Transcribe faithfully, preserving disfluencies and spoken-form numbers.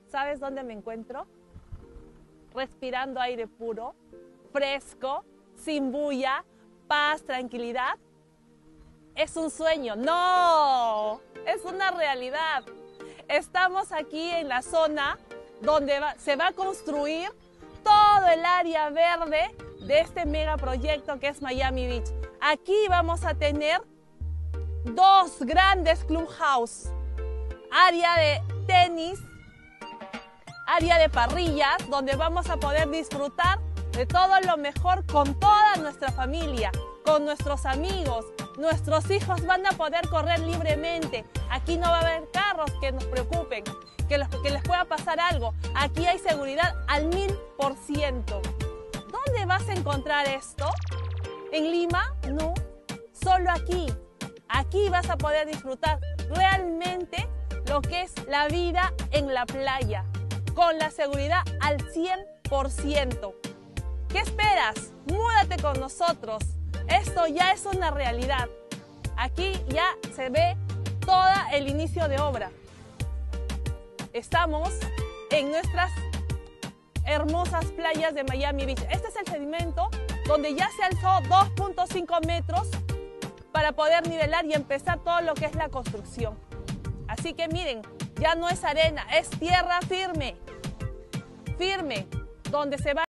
¿Sabes dónde me encuentro? Respirando aire puro, fresco, sin bulla, paz, tranquilidad. ¿Es un sueño? ¡No! Es una realidad. Estamos aquí en la zona donde va, se va a construir todo el área verde de este megaproyecto que es Miami Beach. Aquí vamos a tener dos grandes clubhouse, área de tenis, área de parrillas, donde vamos a poder disfrutar de todo lo mejor con toda nuestra familia, con nuestros amigos. Nuestros hijos van a poder correr libremente. Aquí no va a haber carros que nos preocupen, que, los, que les pueda pasar algo. Aquí hay seguridad al mil por ciento. ¿Dónde vas a encontrar esto? ¿En Lima? No, solo aquí. Aquí vas a poder disfrutar realmente lo que es la vida en la playa, con la seguridad al cien por ciento. ¿Qué esperas? Múdate con nosotros. Esto ya es una realidad. Aquí ya se ve todo el inicio de obra. Estamos en nuestras hermosas playas de Miami Beach. Este es el sedimento donde ya se alzó dos punto cinco metros para poder nivelar y empezar todo lo que es la construcción. Así que miren, ya no es arena, es tierra firme. Firme, donde se va